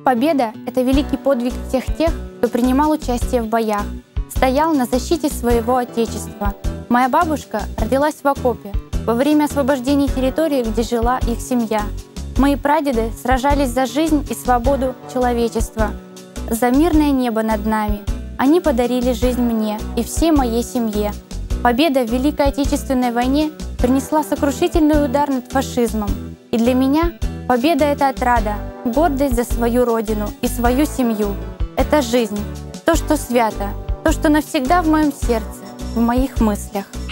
Победа — это великий подвиг всех тех, кто принимал участие в боях, стоял на защите своего Отечества. Моя бабушка родилась в окопе во время освобождения территории, где жила их семья. Мои прадеды сражались за жизнь и свободу человечества, за мирное небо над нами. Они подарили жизнь мне и всей моей семье. Победа в Великой Отечественной войне принесла сокрушительный удар над фашизмом. И для меня победа — это отрада, гордость за свою родину и свою семью. Это жизнь, то, что свято, то, что навсегда в моем сердце, в моих мыслях.